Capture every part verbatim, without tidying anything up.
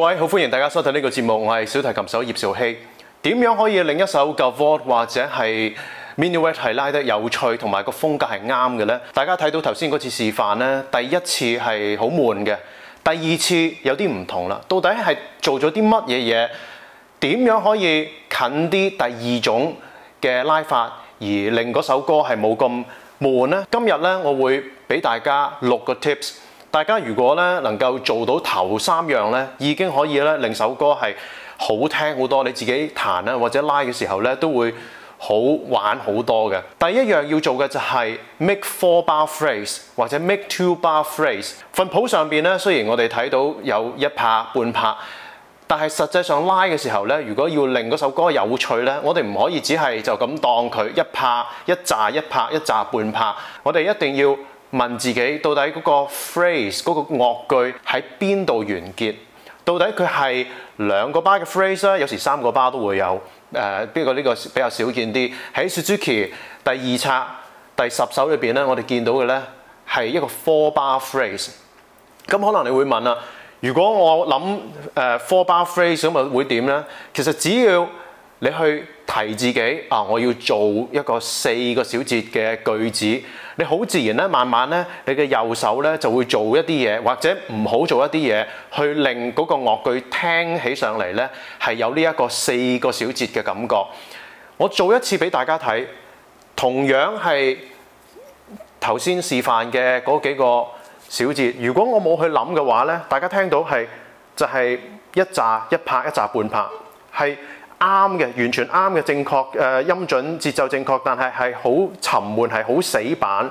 位，好歡迎大家收睇呢個節目，我係小提琴手葉兆希。點樣可以令一首 Gavotte 或者係 Minuet 係拉得有趣，同埋個風格係啱嘅呢？大家睇到頭先嗰次示範呢，第一次係好悶嘅，第二次有啲唔同啦。到底係做咗啲乜嘢嘢？點樣可以近啲第二種嘅拉法，而令嗰首歌係冇咁悶呢？今日呢，我會俾大家六個 tips。大家如果咧能夠做到頭三樣咧，已經可以咧令首歌係好聽好多。你自己彈啊或者拉嘅時候咧，都會好玩好多嘅。第一樣要做嘅就係 make four bar phrase 或者 make two bar phrase。份譜上邊咧，雖然我哋睇到有一拍半拍，但係實際上拉嘅時候咧，如果要令嗰首歌有趣咧，我哋唔可以只係就咁當佢一拍一紮一拍一紮半拍，我哋一定要問自己到底嗰個 phrase 嗰個樂句喺邊度完結？到底佢係兩個 bar 嘅 phrase 咧，有時三個 bar 都會有。誒邊個呢個比較少見啲？喺 Suzuki 第二冊第十首裏邊咧，我哋見到嘅咧係一個 four bar phrase。咁可能你會問啦，如果我諗誒 four bar phrase 咁啊會點咧？其實只要你去提自己啊，我要做一個四個小節嘅句子，你好自然咧，慢慢咧，你嘅右手咧就會做一啲嘢，或者唔好做一啲嘢，去令嗰個樂句聽起上嚟咧係有呢一個四個小節嘅感覺。我做一次俾大家睇，同樣係頭先示範嘅嗰幾個小節。如果我冇去諗嘅話咧，大家聽到係就係一紮一拍一紮半拍，係啱嘅，完全啱嘅，正確誒、呃、音準節奏正確，但係係好沉悶，係好死板。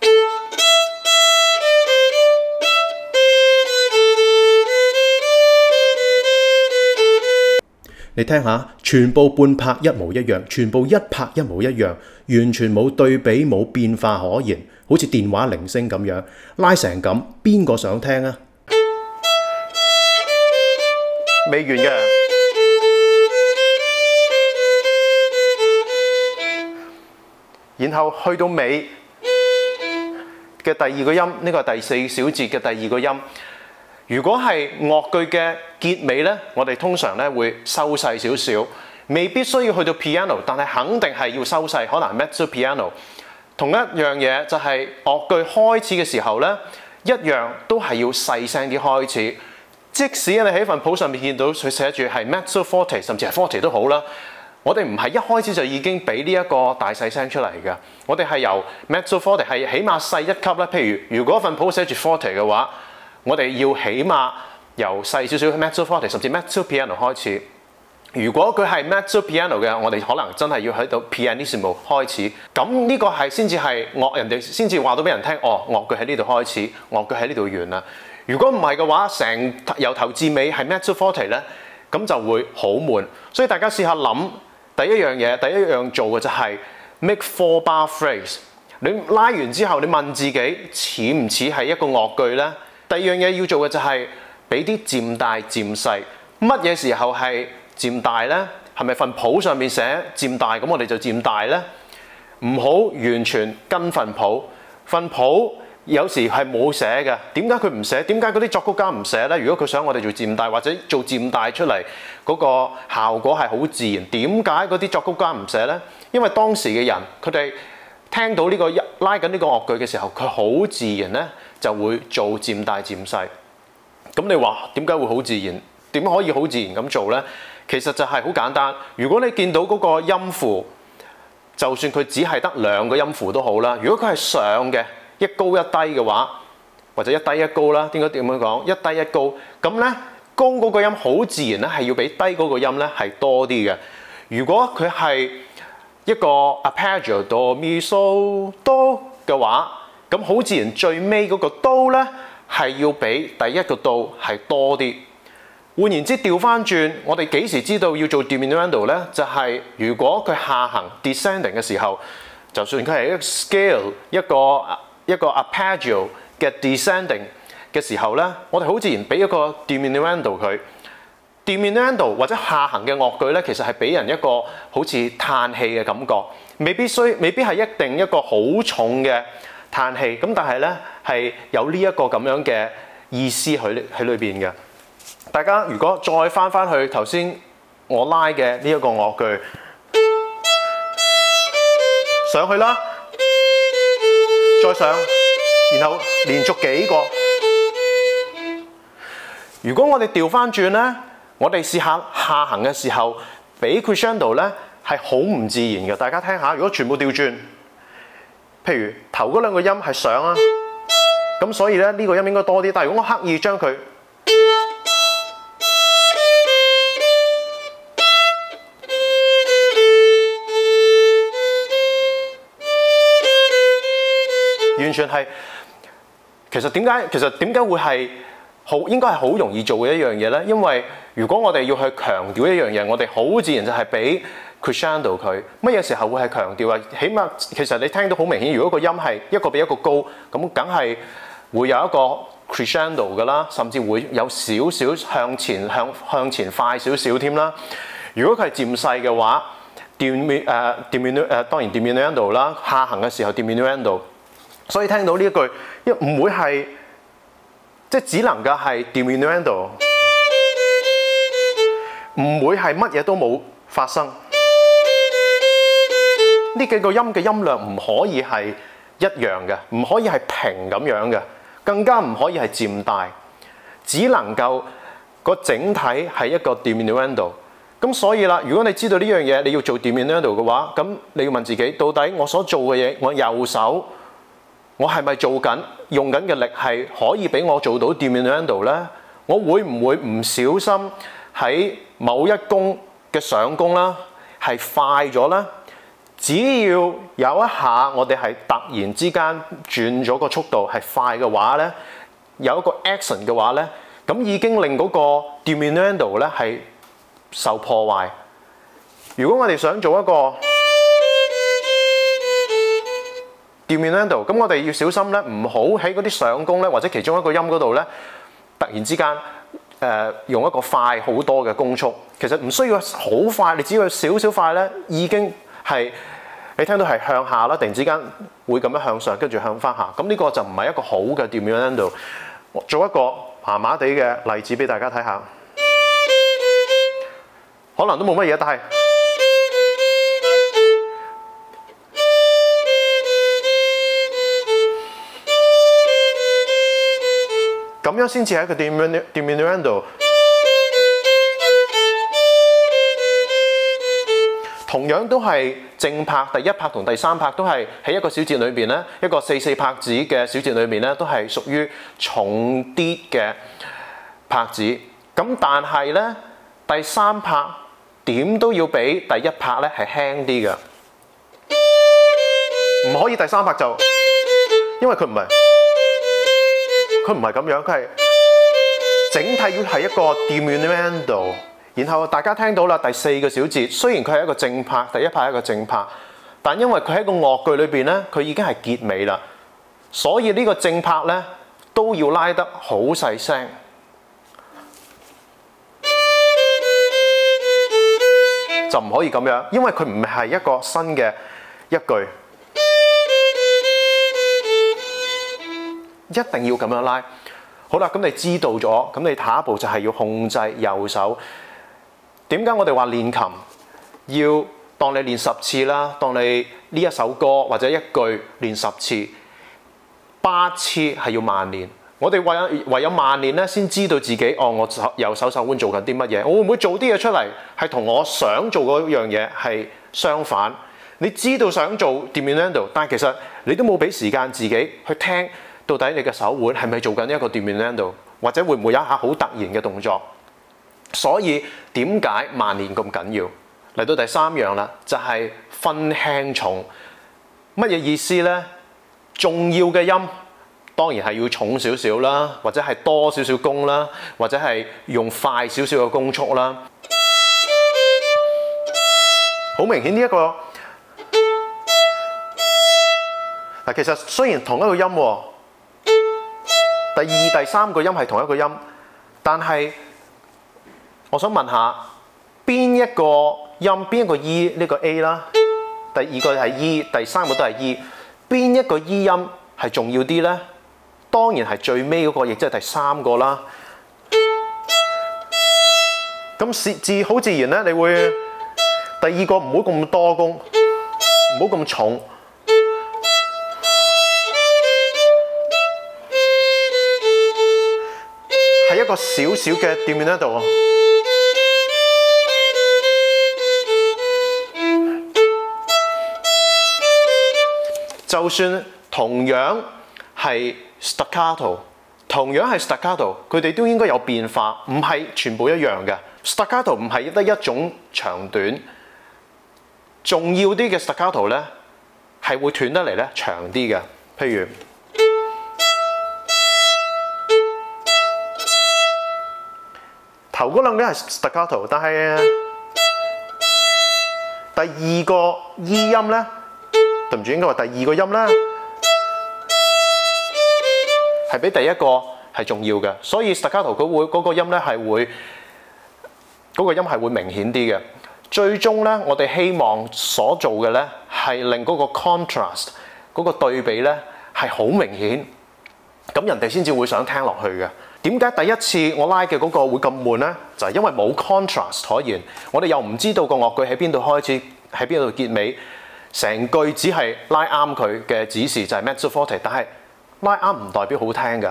你聽下，全部半拍一模一樣，全部一拍一模一樣，完全冇對比，冇變化可言，好似電話鈴聲咁樣拉成咁，邊個想聽啊？ 未完嘅。然後去到尾嘅第二個音，呢個係第四小節嘅第二個音。如果係樂句嘅結尾呢，我哋通常咧會收細少少，未必需要去到 piano， 但係肯定係要收細，可能係 mezzo piano。同一樣嘢就係樂句開始嘅時候呢，一樣都係要細聲啲開始。即使你喺份譜上面見到佢寫住係 mezzo forte， 甚至係 forte 都好啦。我哋唔係一開始就已經俾呢一個大細聲出嚟嘅，我哋係由 mezzo forte 係起碼細一級咧。譬如如果份譜寫住 forte 嘅話，我哋要起碼由細少少 mezzo forte 甚至 mezzo piano 開始。如果佢係 mezzo piano 嘅，我哋可能真係要喺度 pianissimo 開始。咁呢個係先至係樂人哋先至話到俾人聽，哦，樂句喺呢度開始，樂句喺呢度完啦。如果唔係嘅話，成由頭至尾係 mezzo forte 咧，咁就會好悶。所以大家試下諗。第一樣嘢，第一樣做嘅就係 make four bar phrase。你拉完之後，你問自己似唔似係一個樂句呢？第二樣嘢要做嘅就係俾啲漸大漸細。乜嘢時候係漸大呢？係咪份譜上面寫漸大，咁我哋就漸大呢？唔好完全跟份譜，份譜有時係冇寫嘅。點解佢唔寫？點解嗰啲作曲家唔寫呢？如果佢想我哋做漸大或者做漸大出嚟嗰個效果係好自然，點解嗰啲作曲家唔寫呢？因為當時嘅人佢哋聽到呢個拉緊呢個樂句嘅時候，佢好自然呢就會做漸大漸細。咁你話點解會好自然？點可以好自然咁做呢？其實就係好簡單。如果你見到嗰個音符，就算佢只係得兩個音符都好啦。如果佢係上嘅，一高一低嘅話，或者一低一高啦，應該點樣講？一低一高，咁咧高嗰個音好自然咧係要比低嗰個音咧係多啲嘅。如果佢係一個 arpeggio do mi so do 嘅話，咁好自然最尾嗰個 do 咧係要比第一個 do 係多啲。換言之，調翻轉，我哋幾時知道要做 diminuendo 咧？就係、是、如果佢下行 descending 嘅時候，就算佢係一個 scale 一個。一個 arpeggio 嘅 descending 嘅時候咧，我哋好自然俾一個 diminuendo 佢。diminuendo 或者下行嘅樂句咧，其實係俾人一個好似嘆氣嘅感覺，未必需未必係一定一個好重嘅嘆氣。咁但係咧係有呢一個咁樣嘅意思喺喺裏邊嘅。 大家如果再翻翻去頭先我拉嘅呢一個樂句上去啦，再上，然後連續幾個。如果我哋調翻轉咧，我哋試下下行嘅時候，俾 crescendo 咧係好唔自然嘅。大家聽下，如果全部調轉，譬如頭嗰兩個音係上啊，咁所以咧呢個音應該多啲。但係如果我刻意將佢完全係，其實點解其實點解會係好應該係好容易做嘅一樣嘢咧？因為如果我哋要去強調一樣嘢，我哋好自然就係俾 crescendo 佢。乜嘢時候會係強調啊？起碼其實你聽到好明顯，如果個音係一個比一個高，咁梗係會有一個 crescendo 㗎啦，甚至會有少少向前向向前快少少添啦。如果佢係漸細嘅話 ，dim 誒 diminuendo 誒當然 diminuendo 啦，下行嘅時候 diminuendo。所以聽到呢一句，因為唔會係即係只能夠係 diminuendo， 唔會係乜嘢都冇發生。呢幾個音嘅音量唔可以係一樣嘅，唔可以係平咁樣嘅，更加唔可以係漸大，只能夠個整體係一個 diminuendo。咁所以啦，如果你知道呢樣嘢，你要做 diminuendo 嘅話，咁你要問自己，到底我所做嘅嘢，我右手我係咪做緊用緊嘅力係可以俾我做到 diminuendo 咧？我會唔會唔小心喺某一弓嘅上弓啦，係快咗啦？只要有一下我哋係突然之間轉咗個速度係快嘅話咧，有一個 action 嘅話咧，咁已經令嗰個 diminuendo 咧係受破壞。如果我哋想做一個diminuendo，咁我哋要小心咧，唔好喺嗰啲上弓咧，或者其中一個音嗰度咧，突然之間誒、呃、用一個快好多嘅弓速。其實唔需要好快，你只要少少快咧，已經係你聽到係向下啦，突然之間會咁樣向上，跟住向翻下。咁呢個就唔係一個好嘅 diminuendo。做一個麻麻地嘅例子俾大家睇下，可能都冇乜嘢，但係咁樣先至係一個 diminuendo。同樣都係正拍，第一拍同第三拍都係喺一個小節裏邊咧，一個四四拍子嘅小節裏邊咧，都係屬於重啲嘅拍子。咁但係咧，第三拍點都要比第一拍咧係輕啲嘅，唔可以第三拍就，因為佢唔係。佢唔係咁樣，佢係整體要係一個 diminuendo。然後大家聽到啦，第四個小節雖然佢係一個正拍，第一拍係一個正拍，但因為佢喺個樂句裏邊咧，佢已經係結尾啦，所以呢個正拍咧都要拉得好細聲，就唔可以咁樣，因為佢唔係一個新嘅一句。一定要咁樣拉。好啦，咁你知道咗，咁你下一步就係要控制右手。點解我哋話練琴要當你練十次啦，當你呢一首歌或者一句練十次，八次係要慢練。我哋唯有唯有慢練咧，先知道自己哦，我右手手腕做緊啲乜嘢，我會唔會做啲嘢出嚟係同我想做嗰樣嘢係相反？你知道想做 diminuendo， 但係其實你都冇俾時間自己去聽。到底你嘅手腕係咪做緊一個 diminuendo， 或者會唔會有一下好突然嘅動作？所以點解慢練咁緊要？嚟到第三樣啦，就係分輕重。乜嘢意思呢？重要嘅音當然係要重少少啦，或者係多少少弓啦，或者係用快少少嘅弓速啦。好明顯呢一個嗱，其實雖然同一個音喎。第二、第三個音係同一個音，但係我想問下，邊一個音邊一個 E 呢個 A 啦，第二個係 E， 第三個都係 E， 邊一個 E 音係重要啲呢？當然係最尾嗰個，亦即係第三個啦。 咁自自好自然咧，你會第二個唔好咁多功，唔好咁重，係一個小小嘅diminuendo。就算同樣係 staccato， 同樣係 staccato， 佢哋都應該有變化，唔係全部一樣嘅。staccato 唔係得一種長短，重要啲嘅 staccato 咧係會斷得嚟咧長啲嘅。譬如頭嗰兩個係 staccato， 但係第二個 E 音咧，對唔住，應該話第二個音咧係比第一個係重要嘅，所以 staccato 佢會嗰個音咧係會嗰個音係會明顯啲嘅。最終咧，我哋希望所做嘅咧係令嗰個 contrast 嗰個對比咧係好明顯，咁人哋先至會想聽落去嘅。點解第一次我拉嘅嗰個會咁悶咧？就係因為冇 contrast 可言，我哋又唔知道個樂句喺邊度開始，喺邊度結尾，成句只係拉啱佢嘅指示就係 mezzo forte， 但係拉啱唔代表好聽㗎。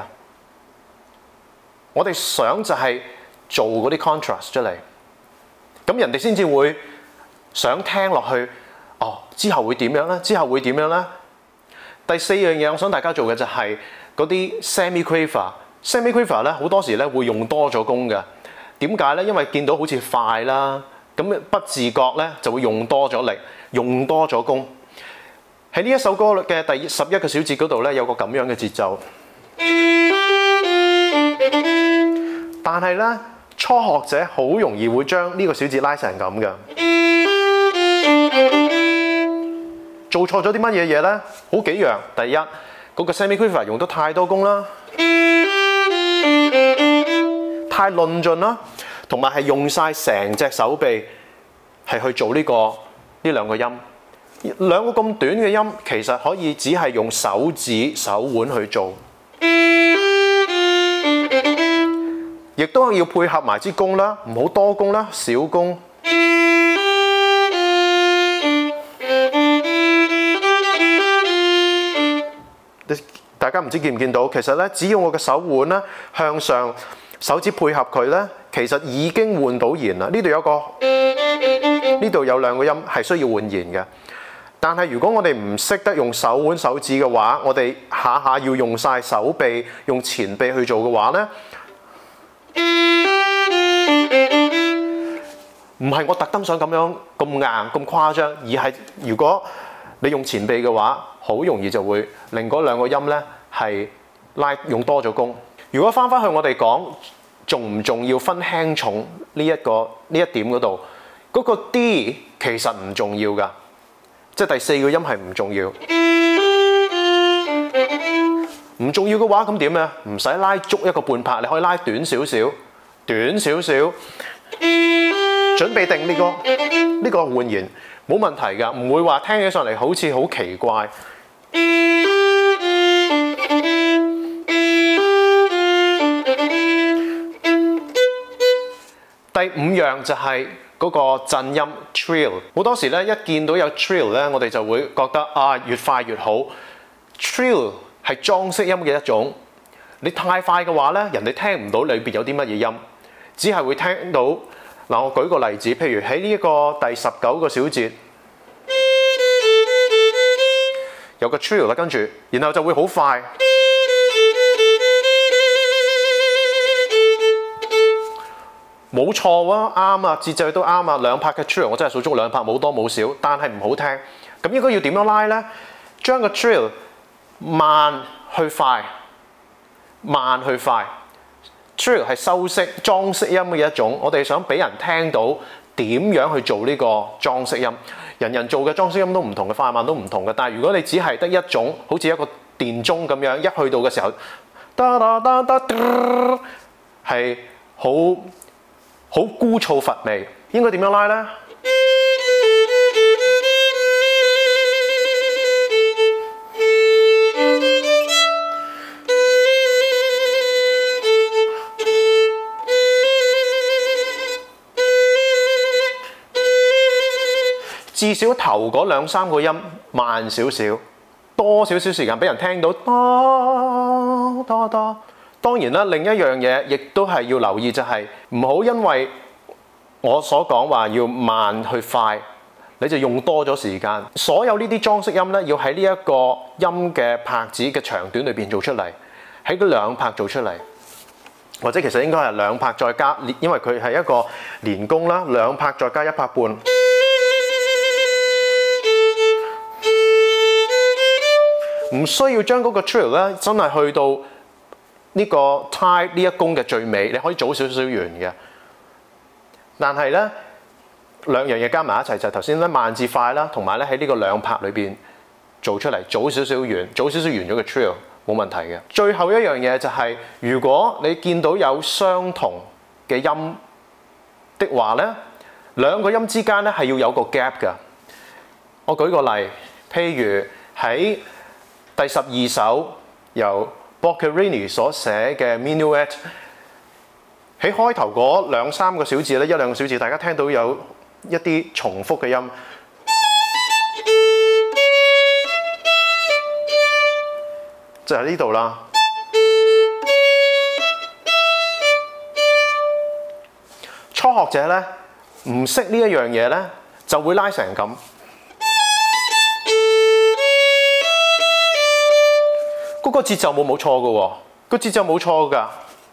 我哋想就係做嗰啲 contrast 出嚟，咁人哋先至會想聽落去。哦，之後會點樣咧？之後會點樣咧？第四樣嘢我想大家做嘅就係嗰啲 semiquaver。semiquaver 咧好多時咧會用多咗功嘅。點解咧？因為見到好似快啦，咁不自覺咧就會用多咗力，用多咗功。喺呢一首歌嘅第十一個小節嗰度咧，有個咁樣嘅節奏。但係咧，初學者好容易會將呢個小節拉成咁嘅。做錯咗啲乜嘢嘢咧？好幾樣。第一，嗰個 semiquaver 用得太多功啦，太論盡啦，同埋係用晒成隻手臂係去做呢個呢兩個音。兩個咁短嘅音，其實可以只係用手指手腕去做，亦都要配合埋支弓啦，唔好多弓啦，小弓。大家唔知見唔見到？其實咧，只要我嘅手腕咧向上，手指配合佢咧，其實已經換到弦啦。呢度有個，呢度有兩個音係需要換弦嘅。但係如果我哋唔識得用手腕手指嘅話，我哋下下要用晒手臂、用前臂去做嘅話咧，唔係我特登想咁樣咁硬咁誇張，而係如果你用前臂嘅話，好容易就會令嗰兩個音咧係拉用多咗功。如果翻返去我哋講重唔重要分輕重呢一個呢一點嗰度，嗰個 D 其實唔重要㗎。即係第四個音係唔重要，唔重要嘅話咁點啊？唔使拉足一個半拍，你可以拉短少少，短少少，準備定呢個呢個換弦冇問題㗎，唔會話聽起上嚟好似好奇怪。第五樣就係嗰個震音 trill， 好多時咧一見到有 trill 咧，我哋就會覺得啊越快越好。trill 係裝飾音嘅一種，你太快嘅話咧，人哋聽唔到裏邊有啲乜嘢音，只係會聽到嗱。我舉個例子，譬如喺呢一個第十九個小節有個 trill 啦，跟住然後就會好快。冇錯喎，啱啊，節奏都啱啊，兩拍嘅 trill 我真係數足兩拍，冇多冇少，但係唔好聽。咁應該要點樣拉咧？將個 trill 慢去快，慢去快。trill 係修飾裝飾音嘅一種，我哋想俾人聽到點樣去做呢個裝飾音。人人做嘅裝飾音都唔同嘅，快慢都唔同嘅。但係如果你只係得一種，好似一個電鐘咁樣，一去到嘅時候，噠噠噠噠噠，係好好枯燥乏味，應該點樣拉咧？ 至少頭嗰兩三個音慢少少，多少少時間俾人聽到多多多。當然啦，另一樣嘢亦都係要留意，就係唔好因為我所講話要慢去快，你就用多咗時間。所有呢啲裝飾音咧，要喺呢一個音嘅拍子嘅長短裏邊做出嚟，喺嗰兩拍做出嚟，或者其實應該係兩拍再加，因為佢係一個連弓啦，兩拍再加一拍半。唔需要將嗰個 trill 咧，真係去到呢個 tie 呢一弓嘅最尾，你可以早少少完嘅。但係咧，兩樣嘢加埋一齊就係頭先咧慢至快啦，同埋咧喺呢個兩拍裏邊做出嚟，早少少完，早少少完咗個 trill 冇問題嘅。最後一樣嘢就係，如果你見到有相同嘅音的話咧，兩個音之間咧係要有個 gap 㗎。我舉個例，譬如喺第十二首由 Boccherini 所寫嘅 Minuet， 喺開頭嗰兩三個小節咧，一兩個小節，大家聽到有一啲重複嘅音，就喺呢度啦。初學者咧唔識呢一樣嘢咧，就會拉成咁。嗰個節奏冇冇錯嘅喎，個節奏冇錯㗎。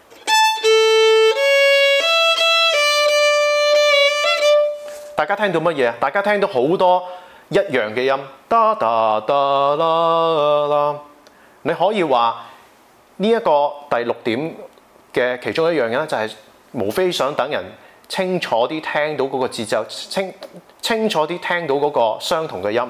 大家聽到乜嘢？大家聽到好多一樣嘅音，噠噠噠啦啦。你可以話呢一個第六點嘅其中一樣嘢咧，就係無非想等人清楚啲聽到嗰個節奏，清清楚啲聽到嗰個相同嘅音。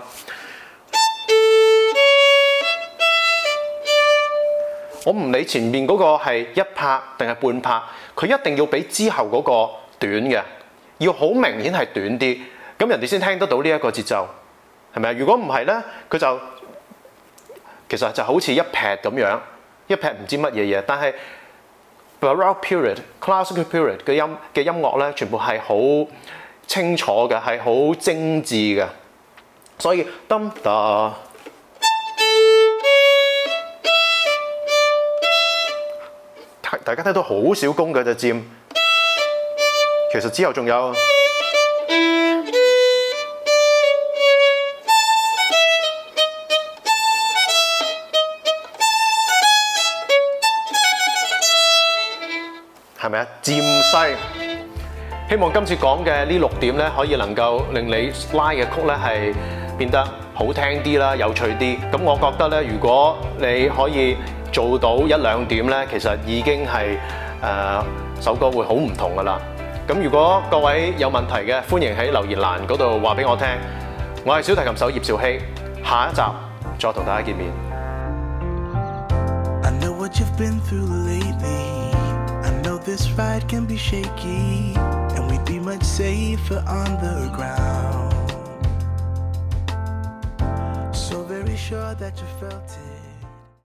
我唔理前面嗰個係一拍定係半拍，佢一定要比之後嗰個短嘅，要好明顯係短啲，咁人哋先聽得到呢一個節奏，係咪啊？如果唔係咧，佢就其實就好似一撇咁樣，一撇唔知乜嘢嘢。但係 Baroque period、Classical period 嘅音嘅音樂咧，全部係好清楚嘅，係好精緻嘅，所以噔噔。大家聽到好少弓嘅就佔，其實之後仲有，係咪啊？漸細。希望今次講嘅呢六點咧，可以能夠令你拉嘅曲咧係變得好聽啲啦，有趣啲。咁我覺得咧，如果你可以做到一兩點咧，其實已經係誒、呃、首歌會好唔同噶啦。咁如果各位有問題嘅，歡迎喺留言欄嗰度話俾我聽。我係小提琴手葉兆禧，下一集再同大家見面。I know what you've been through lately. I know this ride can be shaky, and we'd be much safer on the ground. So very sure that you felt it.